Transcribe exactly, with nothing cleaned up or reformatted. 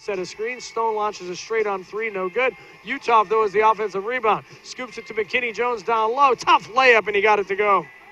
set of screens. Stone launches a straight on three, no good. Utah, though, is the offensive rebound. Scoops it to McKinney-Jones down low. Tough layup, and he got it to go.